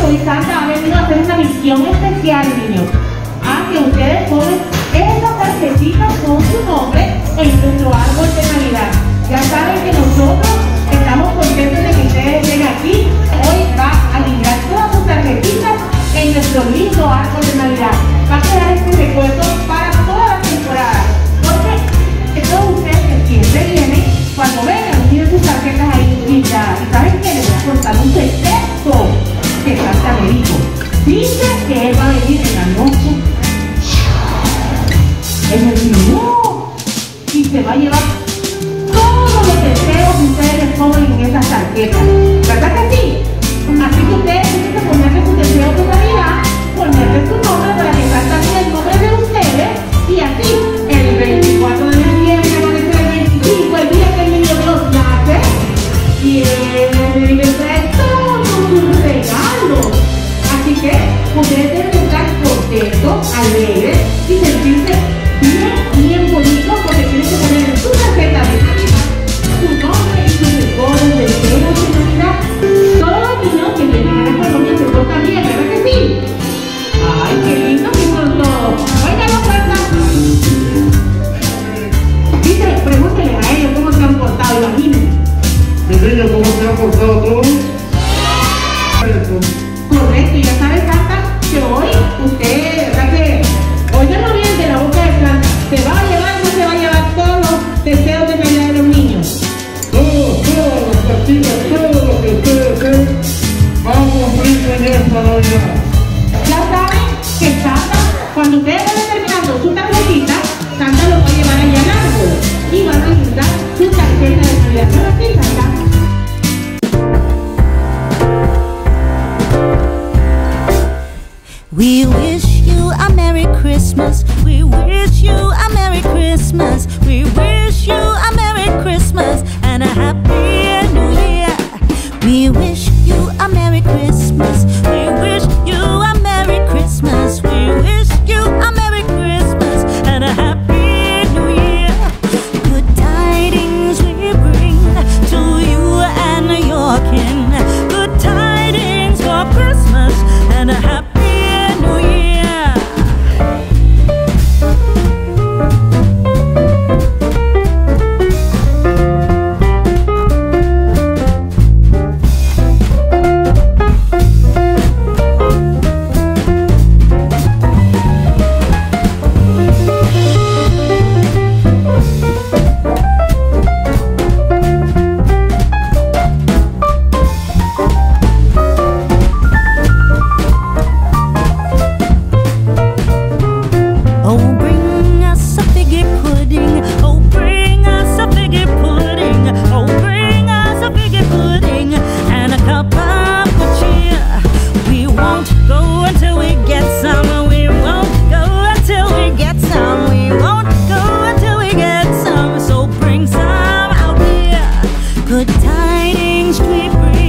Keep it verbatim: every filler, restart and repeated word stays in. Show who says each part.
Speaker 1: hoy Santa ha venido a hacer una misión especial, niños. A que ustedes ponen esas tarjetitas con su nombre en nuestro árbol de Navidad. Ya saben que nosotros estamos contentos de que ustedes estén aquí. Hoy va a liberar todas sus tarjetitas en nuestro lindo árbol de Navidad. Va a quedar este recuerdo para toda la temporada. Porque todos ustedes que siempre vienen, cuando vengan, tienen sus tarjetas ahí lindas. ¿Y saben qué? Les voy a contar un secreto que Santa me dijo. Dice que él va a venir en la noche, en el menú, y se va a llevar todos los deseos que ustedes les pongan en esas tarjetas. ¿Verdad que sí? Así que ustedes tienen que ponerle sus deseos de Navidad, ponerle su nombre para que salgan el nombre de ustedes, y así el veinticuatro de diciembre, va a ser el veinticinco, el día que el niño Dios nace, y él le trae todos sus regalos. Así que ustedes deben estar contentos, alegres y sentirse bien, bien bonitos, porque tienen que poner en su tarjeta de Navidad su nombre y sus recuerdos de deseos de Navidad. Todos los niños que vienen a la colonia se portan bien, ¿verdad que sí? ¡Ay, qué lindos que son todos! ¡Oigan la puerta! Dice, pregúntenle a ellos cómo se han portado, imagínense.
Speaker 2: Mis niños, ¿cómo se han portado todos?
Speaker 1: Correcto, y ya sabes, Santa, que hoy usted, ¿verdad que? Óiganlo bien de la boca de Santa. ¿Se va a llevar o no se va a llevar todos los deseos de Navidad de los niños?
Speaker 2: Todos, todas las partidas, todo lo que ustedes deseen, vamos a cumplir en esta Navidad.
Speaker 1: Ya saben que Santa, cuando ustedes vayan terminando su tarjetita, Santa los va a llevar allá al árbol y van a juntar su tarjeta de Navidad. ¿No es así, Santa?
Speaker 3: We wish you a Merry Christmas. We wish you a Merry Christmas. We wish you a Merry Christmas and a Happy New Year. We wish you a Merry Christmas. We wish you a Merry Christmas. We wish you a Merry Christmas and a Happy New Year. Good tidings we bring to you and your kin. Good tidings for Christmas and a Happy good tidings we bring.